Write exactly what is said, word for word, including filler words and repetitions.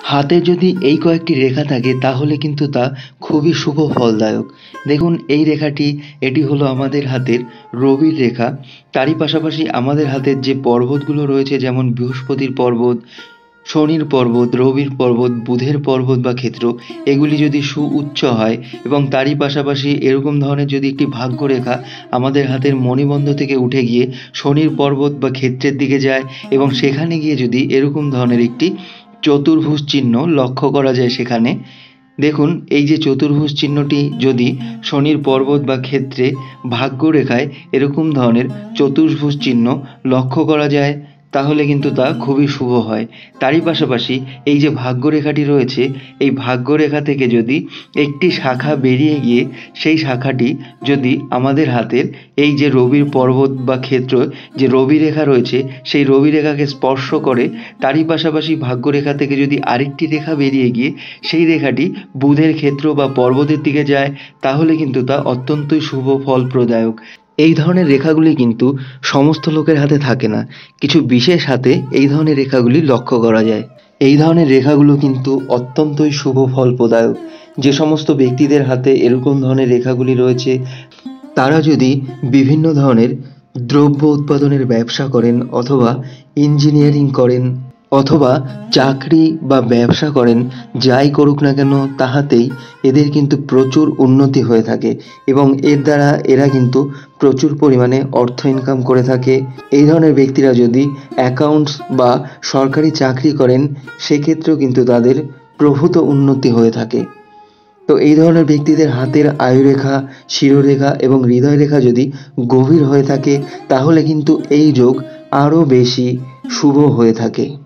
হাতে যদি এই কয়েকটি রেখা থাকে তাহলে কিন্তু তা খুবই শুভ ফলদায়ক। দেখুন এই রেখাটি, এটি হলো আমাদের হাতের রবির রেখা। তারই পাশাপাশি আমাদের হাতের যে পর্বতগুলো রয়েছে, যেমন বৃহস্পতির পর্বত, শনির পর্বত, রবির পর্বত, বুধের পর্বত বা ক্ষেত্র, এগুলি যদি সুউচ্চ হয় এবং তারই পাশাপাশি এরকম ধরনের যদি একটি ভাগ্যরেখা আমাদের হাতের মণিবন্ধ থেকে উঠে গিয়ে শনির পর্বত বা ক্ষেত্রের দিকে যায় এবং সেখানে গিয়ে যদি এরকম ধরনের একটি চতুর্ভুজ চিহ্ন লক্ষ্য করা যায় সেখানে, দেখুন এই যে চতুর্ভুজ চিহ্নটি যদি শনির পর্বত বা ক্ষেত্রে ভাগ্যরেখায় এরকম ধরনের চতুর্ভুজ চিহ্ন লক্ষ্য করা যায় তাহলে কিন্তু তা খুবই শুভ হয়। তারই পাশাপাশি এই যে ভাগ্যরেখাটি রয়েছে, এই ভাগ্যরেখা থেকে যদি একটি শাখা বেরিয়ে গিয়ে সেই শাখাটি যদি আমাদের হাতের এই যে রবির পর্বত বা ক্ষেত্র, যে রবি রেখা রয়েছে সেই রবি রেখাকে স্পর্শ করে, তারই পাশাপাশি ভাগ্যরেখা থেকে যদি আরেকটি রেখা বেরিয়ে গিয়ে সেই রেখাটি বুধের ক্ষেত্র বা পর্বতের দিকে যায় তাহলে কিন্তু তা অত্যন্তই শুভ ফলপ্রদায়ক। এই ধরনের রেখাগুলি কিন্তু সমস্ত লোকের হাতে থাকে না, কিছু বিশেষ হাতে এই ধরনের রেখাগুলি লক্ষ্য করা যায়। এই ধরনের রেখাগুলো কিন্তু অত্যন্তই শুভ ফল প্রদায়ক। যে সমস্ত ব্যক্তিদের হাতে এরকম ধরনের রেখাগুলি রয়েছে তারা যদি বিভিন্ন ধরনের দ্রব্য উৎপাদনের ব্যবসা করেন অথবা ইঞ্জিনিয়ারিং করেন অথবা চাকরি বা ব্যবসা করেন, যাই করুক না কেন তাহাতেই এদের কিন্তু প্রচুর উন্নতি হয়ে থাকে এবং এর দ্বারা এরা কিন্তু প্রচুর পরিমাণে অর্থ ইনকাম করে থাকে। এই ধরনের ব্যক্তিরা যদি অ্যাকাউন্টস বা সরকারি চাকরি করেন সেক্ষেত্রেও কিন্তু তাদের প্রভূত উন্নতি হয়ে থাকে। তো এই ধরনের ব্যক্তিদের হাতের আয়ুরেখা, শিরোরেখা এবং হৃদয় রেখা যদি গভীর হয়ে থাকে তাহলে কিন্তু এই যোগ আরও বেশি শুভ হয়ে থাকে।